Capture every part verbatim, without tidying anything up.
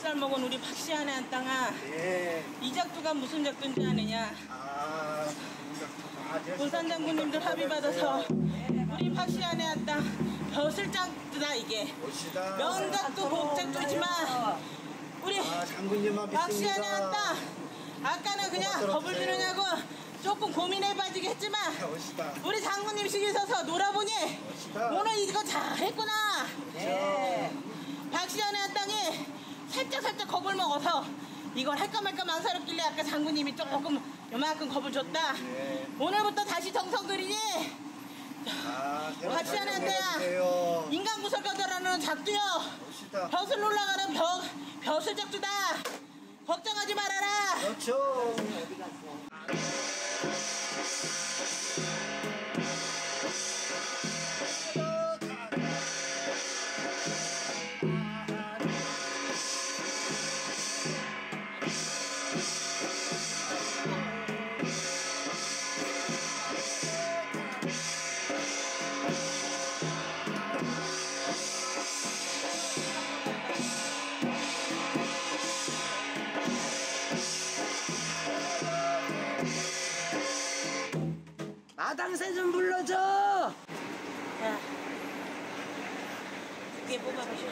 살 먹은 우리 박시안의 한 땅아. 예. 이 작두가 무슨 작두인지 아느냐? 아, 본산 장군님들 합의 받아서 우리 박시안의 한 땅 벼슬 작두다 이게. 멋지다. 명작도 복작두지만 우리 아, 장군님만 박시안의 믿습니다. 한 땅 아까는 그냥 겁을 주느냐고 조금 고민해 봐지게 했지만 멋있다. 우리 장군님 시기 서서 놀아보니 멋있다. 오늘 이거 잘했구나. 네. 박시안의 한 땅에 살짝 살짝 겁을 먹어서 이걸 할까 말까 망설였길래 아까 장군님이 조금 요만큼 겁을 줬다. 네. 오늘부터 다시 정성 들이니 아, 박시안의 한 땅 인간 구설 뼈다라는 작두요. 멋있다. 벼슬 올라가는 벼, 벼슬 작두다. 걱정하지 말아라. 그렇죠. 마당새 좀 불러줘. 자, 두개 뽑아보시오.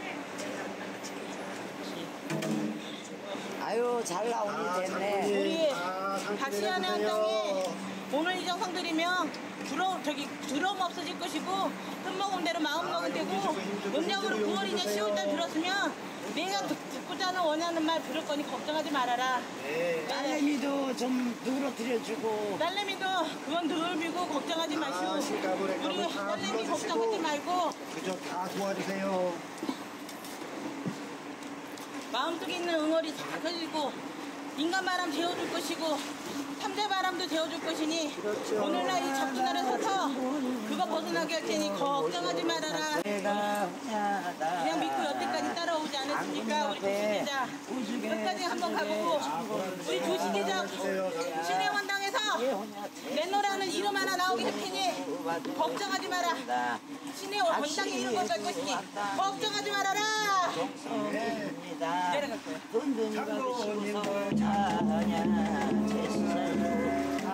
아유 잘 나오니 아, 됐네. 장군님. 우리 아, 박시안의 한 땅에 오늘 이 정성 들이면 두려움, 저기 두려움 없어질 것이고 흠먹은 대로 마음 먹은 아, 대고 힘주고, 힘주고, 음력으로 힘주고, 구월이냐 힘주세요. 시월달 들었으면 내가 듣, 듣고자 하는 원하는 말 들을 거니 걱정하지 말아라. 네. 딸내미도 좀 누그러뜨려주고. 딸내미도 그건 늘 비고 걱정하지 마시오. 아, 실감을 우리 했다고 다 딸내미 불러주시고. 걱정하지 말고 그저 다 도와주세요. 마음속에 있는 응어리 다 가지고 인간바람 데워줄 것이고 삼재바람도 데워줄 것이니 그렇죠. 오늘날 이 작두날에 서서 그거 벗어나게 할 테니 걱정하지 말아라. 내가 혼자다. 그냥 믿고 여태까지 따라오지 않았으니까 우리 조시기자 끝까지 한번 가보고 우리 조시기자 신의 원당에서 내 노래하는 이름 하나 나오게 할 테니 걱정하지 마라. 신의 원당에 이름 걸갈 것이니 걱정하지 말아라. 정성입니다. 내려갈 거야. 돈돈이가 드시고 자냐 제살.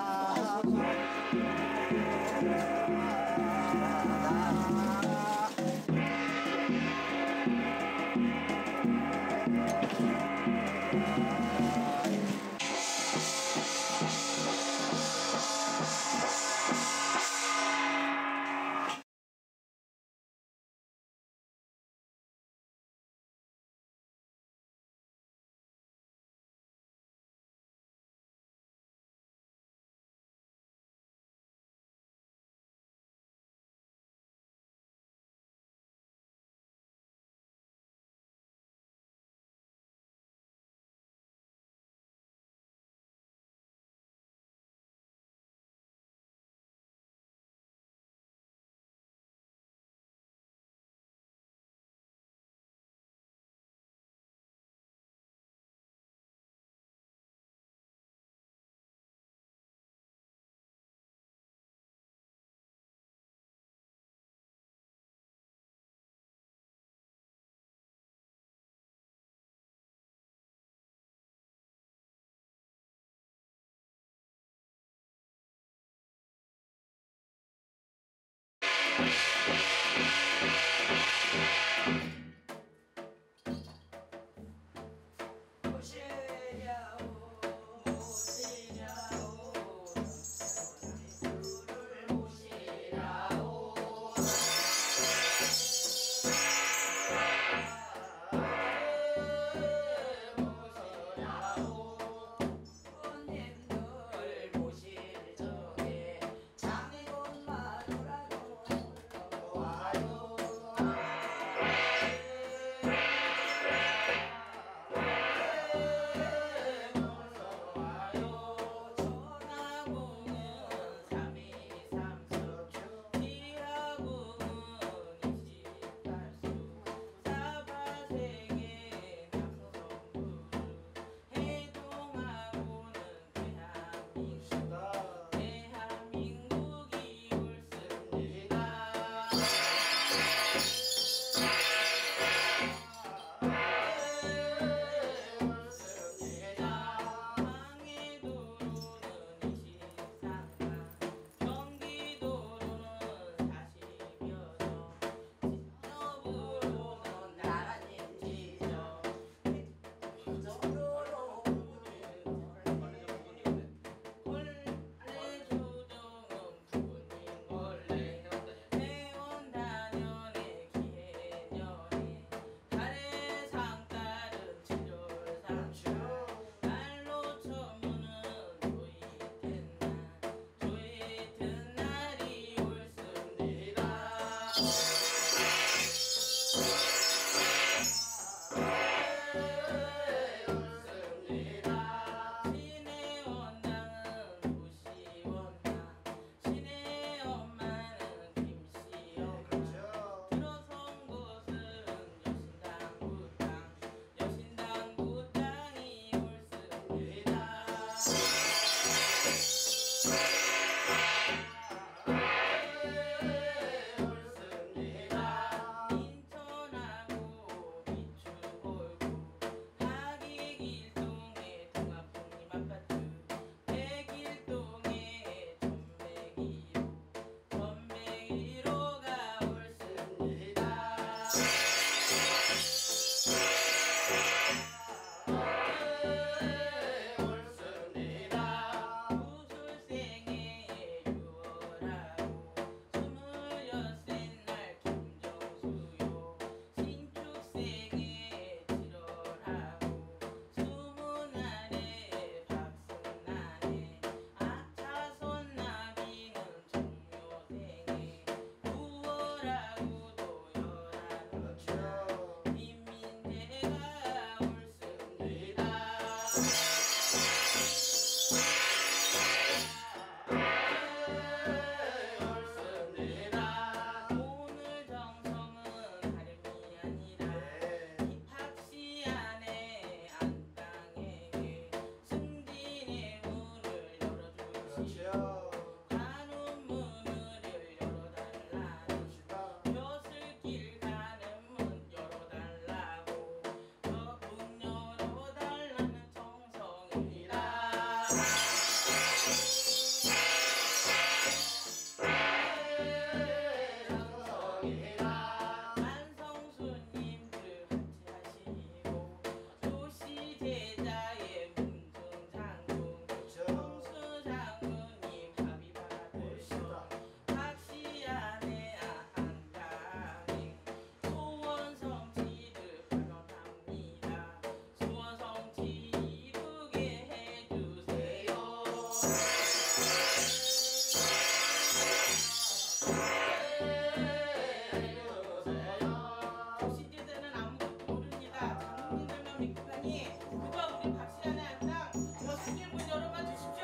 신제자는 아무것도 모릅니다. 장로님들만 믿고 가니 그저 우리 박씨안의 안상 여수길 문 열어봐 주십시오.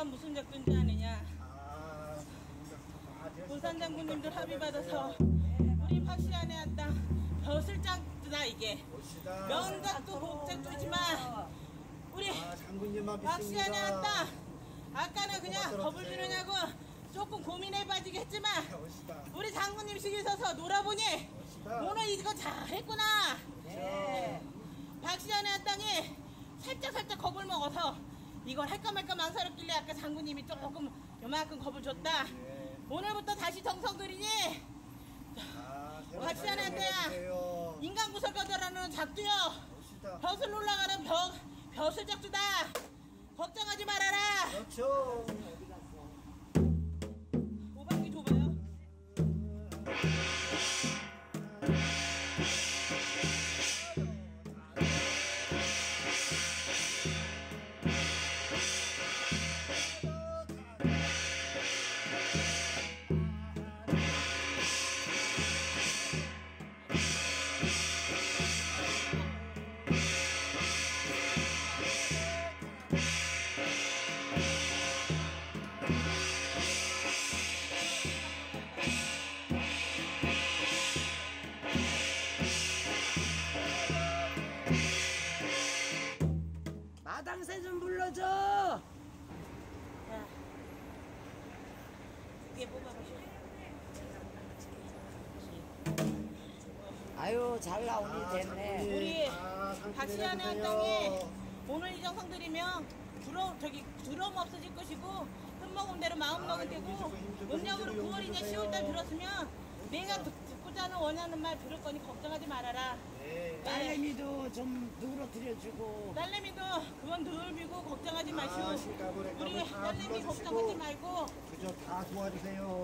내가 무슨 작전지 아느냐. 아, 아, 부산 장군님들 합의 받아서 우리 박시안에 왔다. 벼슬장주다 이게. 봅시다. 명작도 복작주지만 우리 아, 장군님만 박시안에 믿습니다. 왔다. 아까는 그냥 겁을 주느냐고 조금 고민해 빠지겠지만 봅시다. 우리 장군님식이 서서 놀아보니 봅시다. 오늘 이거 잘했구나. 네. 박시안에 왔다니 살짝 살짝 겁을 먹어서 이걸 할까 말까 망설였길래 아까 장군님이 조금 요만큼 겁을 줬다. 네. 오늘부터 다시 정성 들이니 아, 새로 박시안에 사랑해주세요. 왔다야 인간 구설거더라는 작두요. 봅시다. 벼슬 올라가는 벼, 벼슬 작두다. 걱정하지 말아라. 그렇죠. 오방기 줘봐요. 마당새 좀 불러줘. 자, 두개 뽑아보시오. 아유 잘 나오니 아, 됐네. 장군님. 우리 아, 상품 박시안의 한 해주세요. 땅에 오늘 이 정성 들이면 두려움 저기 두려움 없어질 것이고 흠먹은 대로 마음 먹은 되고 힘주고, 힘주고, 음력으로 힘주고, 구월이냐 힘주세요. 시월달 들었으면 내가 듣, 듣고자 하는 원하는 말 들을 거니 걱정하지 말아라. 네. 딸내미도 좀 누그러뜨려주고. 딸내미도 그건 늘 비고 걱정하지 아, 마시오. 실가불에 우리 가불 다 딸내미 불러주시고. 걱정하지 말고 그저 다 도와주세요.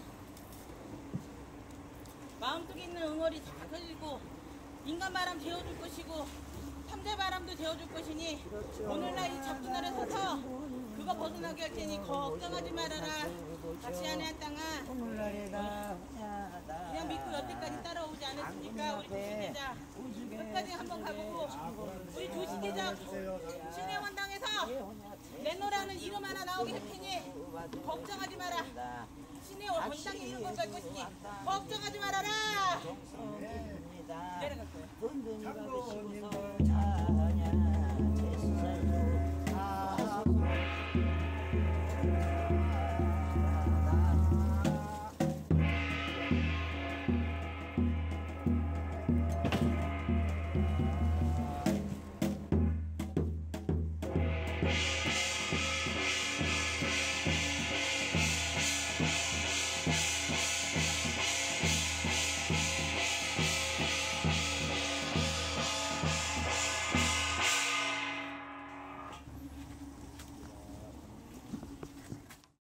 마음속에 있는 응어리 다 터지고 인간 바람 재워줄 것이고 삼재 바람도 재워줄 것이니 오늘날 이 작두날에 서서 그거 벗어나게 할 테니 걱정하지 말아라. 박시안의 한 땅아 오늘날에다 혼야다. 그냥 믿고 여태까지 따라오지 않았으니까 우리 조시대자 끝까지 한번 가보고 우리 조시대자 신의 원당에서 내노라는 이름 하나 나오게 할 테니 걱정하지 마라. 신의 원당에 이름을 갈 것이니 걱정하지 말아라. 내려갈 거야. 든든히 장군님들 받으시고서